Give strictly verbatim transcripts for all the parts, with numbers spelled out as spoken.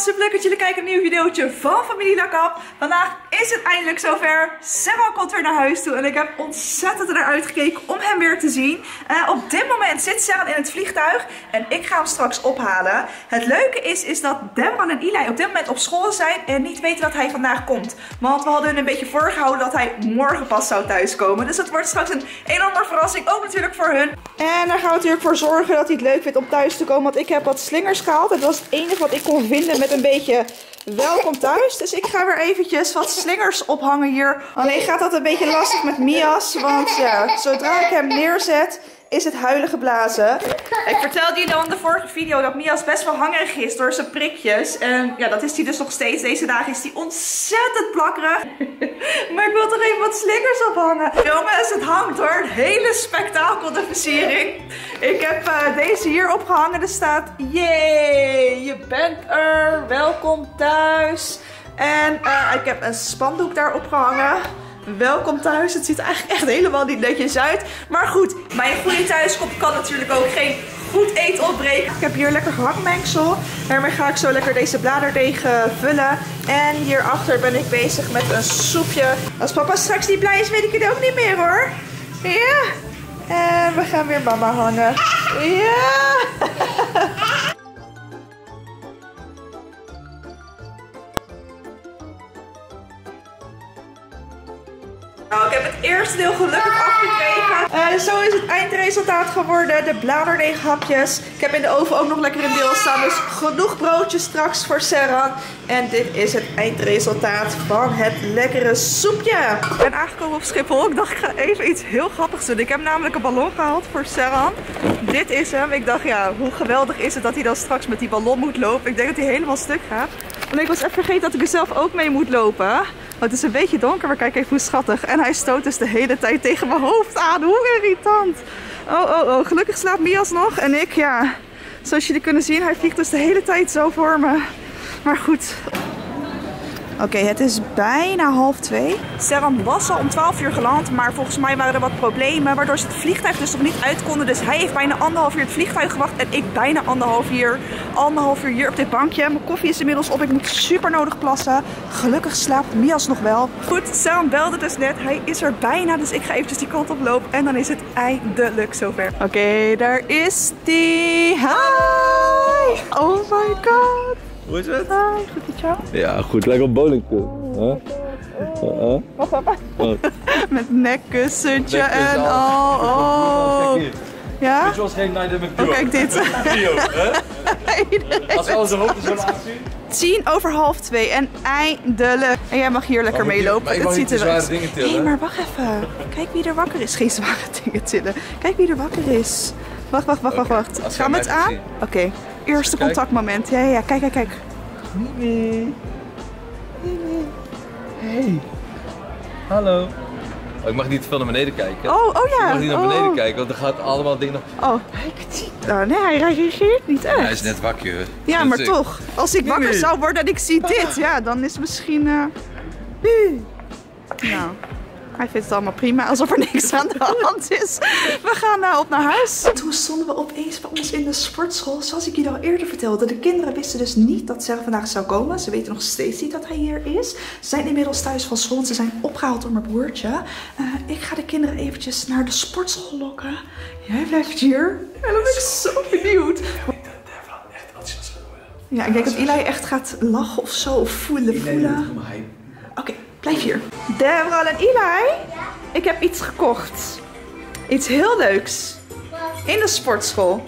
super leuk dat jullie kijken naar een nieuw videootje van Familie Lakap. Vandaag is het eindelijk zover. Serran komt weer naar huis toe en ik heb ontzettend naar uitgekeken om hem weer te zien. Uh, op dit moment zit Serran in het vliegtuig en ik ga hem straks ophalen. Het leuke is, is dat Deborah en Eli op dit moment op school zijn en niet weten dat hij vandaag komt. Want we hadden hun een beetje voorgehouden dat hij morgen pas zou thuiskomen. Dus het wordt straks een enorme verrassing, ook natuurlijk voor hun. En daar gaan we natuurlijk voor zorgen dat hij het leuk vindt om thuis te komen. Want ik heb wat slingers gehaald. Het was het enige wat ik kon vinden met een beetje welkom thuis. Dus ik ga weer eventjes wat slingers ophangen hier. Alleen gaat dat een beetje lastig met Mias. Want ja, zodra ik hem neerzet, is het huilen geblazen. Ik vertelde jullie al in de vorige video dat Mias best wel hangerig is door zijn prikjes. En ja, dat is hij dus nog steeds. Deze dagen is hij ontzettend plakkerig. Maar ik wil toch even wat slingers ophangen. Jongens, het hangt hoor. Een hele spektakel, de versiering. Ik heb uh, deze hier opgehangen. Er staat, yay, je bent er. Welkom thuis. En uh, ik heb een spandoek daar opgehangen. Welkom thuis. Het ziet er eigenlijk echt helemaal niet netjes uit. Maar goed, bij een goede thuiskop kan natuurlijk ook geen goed eten opbreken. Ik heb hier lekker gehaktmengsel. Daarmee ga ik zo lekker deze bladerdeeg vullen. En hierachter ben ik bezig met een soepje. Als papa straks niet blij is, weet ik het ook niet meer hoor. Ja. En we gaan weer mama hangen. Ja. Nou, ik heb het eerste deel gelukkig afgekregen. Uh, zo is het eindresultaat geworden. De bladerdeeghapjes. Ik heb in de oven ook nog lekker een deel staan. Dus genoeg broodjes straks voor Serran. En dit is het eindresultaat van het lekkere soepje. Ik ben aangekomen op Schiphol. Ik dacht ik ga even iets heel grappigs doen. Ik heb namelijk een ballon gehaald voor Serran. Dit is hem. Ik dacht ja, hoe geweldig is het dat hij dan straks met die ballon moet lopen. Ik denk dat hij helemaal stuk gaat. En ik was even vergeten dat ik er zelf ook mee moet lopen. Oh, het is een beetje donker, maar kijk even hoe schattig. En hij stoot dus de hele tijd tegen mijn hoofd aan. Hoe irritant. Oh, oh, oh. Gelukkig slaapt Mias nog. En ik, ja, zoals jullie kunnen zien, hij vliegt dus de hele tijd zo voor me. Maar goed. Oké, okay, het is bijna half twee. Serran was al om twaalf uur geland, maar volgens mij waren er wat problemen, waardoor ze het vliegtuig dus nog niet uit konden. Dus hij heeft bijna anderhalf uur het vliegtuig gewacht en ik bijna anderhalf uur, anderhalf uur hier op dit bankje. Mijn koffie is inmiddels op, ik moet super nodig plassen. Gelukkig slaapt Mias nog wel. Goed, Serran belde dus net, hij is er bijna, dus ik ga eventjes die kant op lopen en dan is het eindelijk zover. Oké, okay, daar is die. Hi! Oh my god! Hoe is het? Hi, goed met jou? Ja, goed. Lekker op bowling toe. Huh? Uh -uh. Wacht, wacht. Oh. Met nekkussentje en al. Oh. Ja? Dit was geen Night Oh, kijk dit. Video, hè? Als we onze hoofd zo laten zien. Tien over half twee en eindelijk. En jij mag hier lekker meelopen. Het ziet er zware dingen tillen. Hé, hey, maar wacht even. Kijk wie er wakker is. Geen zware dingen tillen. Kijk wie er wakker is. Wacht, wacht, wacht, okay. wacht, wacht. Gaan we het aan? Oké. Okay. Eerste kijk. Contactmoment. Ja, ja, kijk, kijk, kijk. Mimi. Mimi. Hey. Hallo. Oh, ik mag niet te veel naar beneden kijken. Oh, oh ja. Ik mag niet naar oh. beneden kijken, want er gaat allemaal dingen nog. Oh, ik zie het. Oh, nee, hij reageert niet echt. Ja, hij is net wakker. Ja, dat maar ik. toch. Als ik wakker Mimi. zou worden en ik zie dit, ja, dan is het misschien... Uh... Nou... Hij vindt het allemaal prima, alsof er niks aan de hand is. We gaan uh, op naar huis. Toen stonden we opeens bij ons in de sportschool. Zoals ik jullie al eerder vertelde. De kinderen wisten dus niet dat Serran vandaag zou komen. Ze weten nog steeds niet dat hij hier is. Ze zijn inmiddels thuis van school. Ze zijn opgehaald door mijn broertje. Uh, ik ga de kinderen eventjes naar de sportschool lokken. Jij blijft hier. En dan ben ik zo benieuwd. Ja, ik denk dat Eli echt gaat lachen of zo. Of voelen, voelen. Oké. Okay. Blijf hier. Deborah en Eli, ja? Ik heb iets gekocht. Iets heel leuks. Wat? In de sportschool.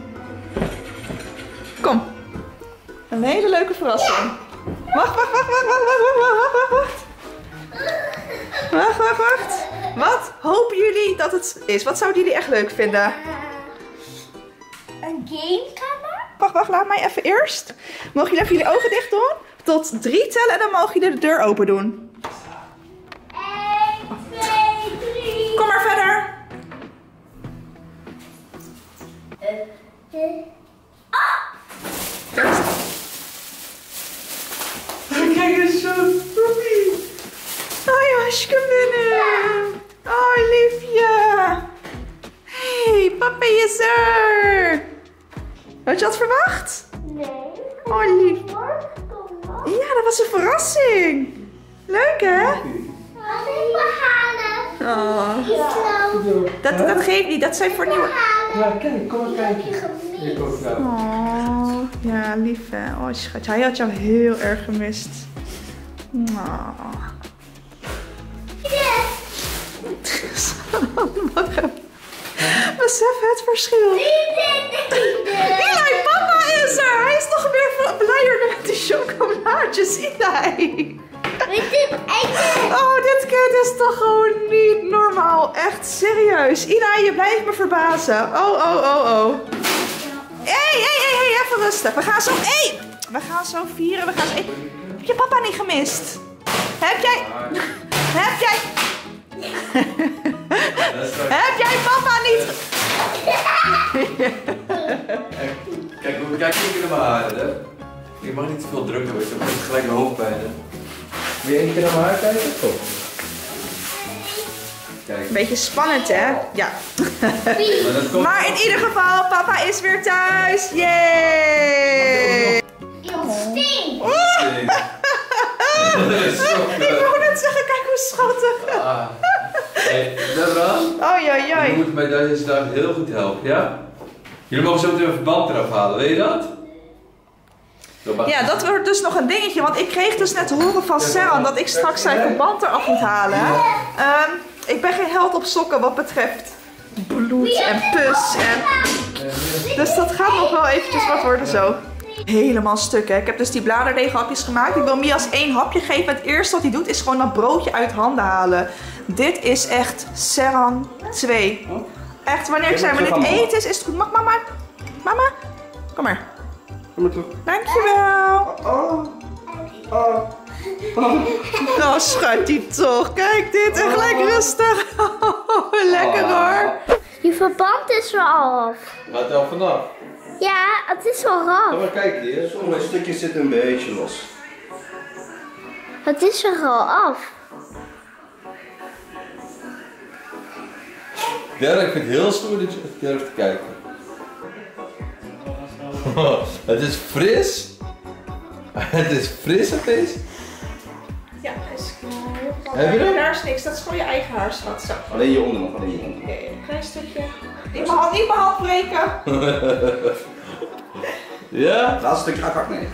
Kom. Een hele leuke verrassing. Wacht, wacht, wacht, wacht, wacht, wacht, wacht, wacht, wacht. Wacht, wacht, wacht. Wat hopen jullie dat het is? Wat zouden jullie echt leuk vinden? Een gamekamer? Wacht, wacht, laat mij even eerst. Mogen jullie even jullie ogen dicht doen? Tot drie tellen en dan mogen jullie de deur open doen. één, twee, drie. Kom maar verder. Uh, uh. Ah! Kijk eens zo poepie. Hoi, hartstikke binnen. Hoi, liefje. Hey, papa is er. Had je dat verwacht? Nee. Oh, lief. Hoor. Ja, dat was een verrassing. Leuk, hè? Wat ik behalen. Oh. Dat, dat geeft niet, dat zijn voor nieuwe... Ja, kijk, kom maar kijken. Hier komt het Oh, ja, lief hè. Oh, schat, hij had jou heel erg gemist. Oh. Besef het verschil. Eli, papa is er! Hij is nog meer blijer met die chocolaatjes, Eli. Oh, dit kind is toch gewoon niet normaal. Echt serieus. Eli, je blijft me verbazen. Oh, oh, oh, oh. Hé, hé, hé, hé, even rustig. We gaan zo... Hé! We gaan zo vieren. We gaan zo... Heb je papa niet gemist? Heb jij... Heb jij... Heb jij papa niet... Kijk, we kijken één keer naar mijn haren, hè. Je mag niet te veel drukken, weet je. Dan heb je gelijk mijn hoofdpijn, hè. Wil je één keer naar mijn haar kijken? Kom. Kijk. Een beetje spannend, hè? Ja. Maar, dat komt Maar in ieder geval, papa is weer thuis. Yay! Sting. Ik wou net zeggen, kijk hoe schattig. Ah. Hey, Deborah, Oh, joi, je joi. moet mij deze dag heel goed helpen, ja? Jullie mogen zo meteen een verband eraf halen, weet je dat? Zo, mag- Ja, dat wordt dus nog een dingetje, want ik kreeg dus net te horen van Sarah dat ik straks zijn verband eraf moet halen. Um, ik ben geen held op sokken wat betreft bloed en pus. En... Dus dat gaat nog wel eventjes wat worden zo. Helemaal stuk, hè. Ik heb dus die bladerdeeghapjes gemaakt. Ik wil Mias één hapje geven. Het eerste wat hij doet is gewoon dat broodje uit handen halen. Dit is echt Serran twee. Echt, wanneer ik zei, wanneer het eten is, is het goed. Mag mama? Mama? Kom maar. Kom maar terug. Dankjewel. Oh. Oh. Nou, schatje toch. Kijk dit, echt lekker rustig. Lekker hoor. Je verband is er al af. Gaat het al vanaf? Ja, het is al af. Kom maar kijken hier. Sommige stukjes zitten een beetje los. Het is er al af. Derek, ik vind het heel stoer dat je het durft te kijken. Het is fris. Het is fris, het is. Ja, is Heb je hem? Daar is niks, dat is gewoon je eigen haar, schat. Zo. Alleen je ondernog, alleen je ondernog. Oké, een klein stukje. Niet mijn hand, niet mijn hand breken. Ja? Laatste stukje akak, nee.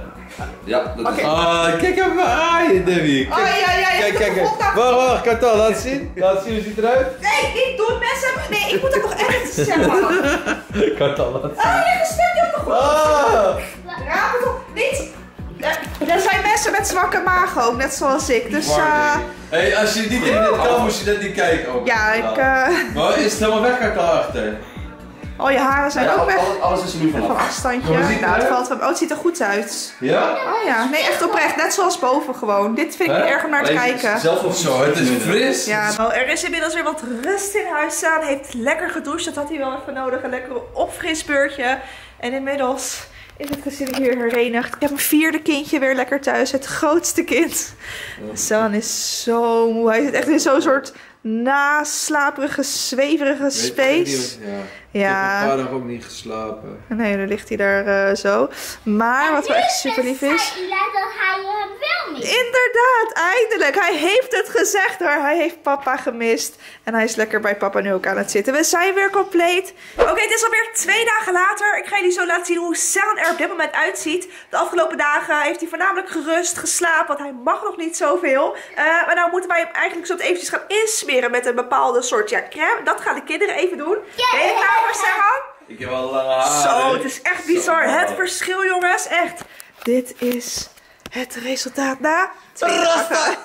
Ja, dat is... Oké. Ah, kijk even aaien, Debbie. Oh ja, ja, je Kijk, hebt kijk, het kijk. gevonden. Wacht, wacht, Kartal, laat zien. Laat zien, hoe ziet het eruit? Nee, niet doen, mensen. Nee, ik moet dat nog editen, zeg maar. Kartal, laat zien. Oh, je gestemd, je hebt nog goed. Ah! Raap het op. Niet. Er- Er zijn mensen met zwakke maag ook, net zoals ik. Dus eh... Hey, als je niet in dit kan, moest je dat niet kijken ook. ja, ik... eh Maar is het helemaal weg, Kartal, achter? Oh, je haren zijn Ja, ook weg. alles, alles is er nu Van vanaf. afstandje. Maar hoe ziet het Nou, het eruit? valt wel... Oh, het ziet er goed uit. Ja? Oh ja, nee, echt oprecht. Net zoals boven gewoon. Dit vind ik niet Hè? erg om naar te Alleen kijken. Zelf nog Zo, het is fris. Ja, nou, er is inmiddels weer wat rust in huis staan. Heeft lekker gedoucht. Dat had hij wel even nodig. Een lekkere opfrisbeurtje. En inmiddels is het gezin hier herenigd. Ik heb een vierde kindje weer lekker thuis. Het grootste kind. San is zo moe. Hij zit echt in zo'n soort naslaperige, zweverige space. Ja. Ja. Ik heb een paar dagen ook niet geslapen. Nee, dan ligt hij daar uh, zo. Maar wat wel echt super lief is. Ja, dat hij hem wel niet. Inderdaad, eindelijk. Hij heeft het gezegd hoor. Hij heeft papa gemist. En hij is lekker bij papa nu ook aan het zitten. We zijn weer compleet. Oké, okay, het is alweer twee dagen later. Ik ga jullie zo laten zien hoe Serran er op dit moment uitziet. De afgelopen dagen heeft hij voornamelijk gerust, geslapen. Want hij mag nog niet zoveel. Uh, maar nou moeten wij hem eigenlijk zo eventjes gaan insmeren met een bepaalde soort ja, crème. Dat gaan de kinderen even doen. Ben je klaar voor, Serran? Ik heb al lange haren. Zo, het is echt bizar. Zo. Het verschil, jongens. Echt. Dit is het resultaat na twee dagen.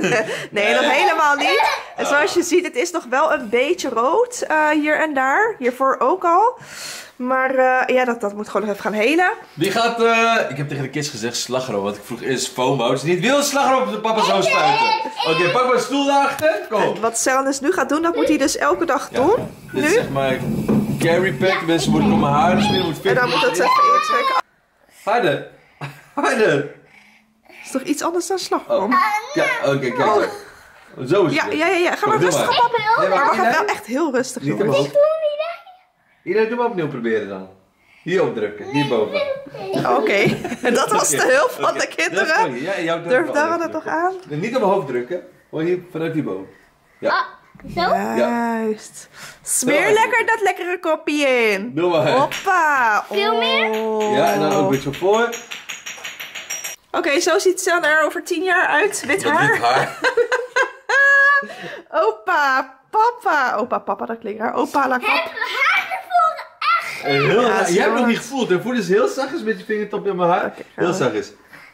Nee, nog helemaal niet. En zoals je ziet, het is nog wel een beetje rood uh, hier en daar. Hiervoor ook al. Maar uh, ja, dat, dat moet gewoon nog even gaan helen. Die gaat, uh, ik heb tegen de kids gezegd slagroom, want ik vroeg eerst FOMO. Dus niet wil slagroom op de papa zo spuiten. Oké, okay, pak maar een stoel daarachter. Kom. Wat Serran dus nu gaat doen, dat moet hij dus elke dag doen. Ja, dit is Nu. zeg maar carry pack. Mensen moeten op mijn haren smeren, moet En fit. dan moet het even intrekken. Harder. Harder. Dat is toch iets anders dan slagroom? Ja, oké, okay, kijk. Oh. Zo is Ja, het. ja, ja, ja. Ga maar Kom, doe rustig maar. op, papa. Nee, Maar we maar gaan Ina, wel echt heel rustig, Niet jongens. omhoog. Ina, doe maar opnieuw proberen dan. Hierop drukken, hierboven. Oké, okay. Dat was de hulp van Okay. de kinderen. Ja, jouw druk Durf wel daar even het toch drukken. aan? Nee, niet op mijn hoofd drukken. Gewoon hier, vanuit hierboven. Ja. Ah, zo? Juist. Smeer lekker dat lekkere kopje in. Doe maar. Hoppa. Veel meer? Oh. Ja, en dan ook een beetje voor. Oké, okay, zo ziet San er over tien jaar uit. Wit Met haar. wit haar. Opa, papa. Opa, papa, dat klinkt raar. Opa, la Heb kap. haar ervoor echt? En heel Ja, raar. zo Jij hebt het nog hard. niet gevoeld. En voel dus heel zachtjes met je vingertop in mijn haar. Oké, gaan heel we. zachtjes.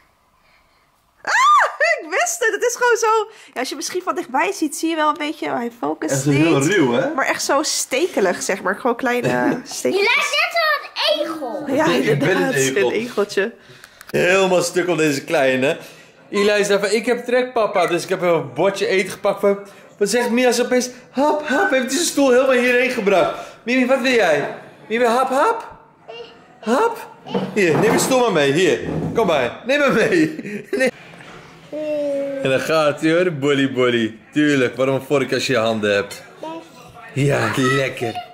Ah, ik wist het. Het is gewoon zo. Ja, als je misschien van dichtbij ziet, zie je wel een beetje. Oh, hij focust Echt zo heel niet. ruw, hè? Maar echt zo stekelig, zeg maar. Gewoon kleine Je steekjes. lijkt net zo een egel. Ja, Ik ben een inderdaad. egel. Een egeltje. Helemaal stuk op deze kleine. Eli zei van, ik heb trek papa. Dus ik heb een bordje eten gepakt van... Wat zegt Mia zo opeens? Hap, hap. Heeft hij zijn stoel helemaal hierheen gebracht. Mimi, wat wil jij? Mimi, hap, hap? Hap? Hier, neem je stoel maar mee. Hier, kom maar. Neem maar mee. Nee. En dan gaat hij hoor, bolly bolly. Tuurlijk, waarom een vork als je je handen hebt? Ja, lekker.